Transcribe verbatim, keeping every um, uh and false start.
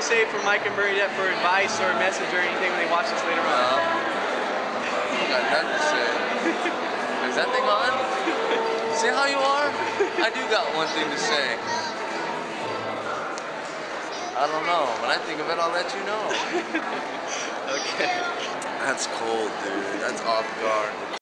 say for Mike and Bernadette for advice or a message or anything when they watch this later on? Um, I got nothing to say. Is that thing on? See how you are? I do got one thing to say. I don't know. When I think of it, I'll let you know. Okay. That's cold, dude. That's off guard.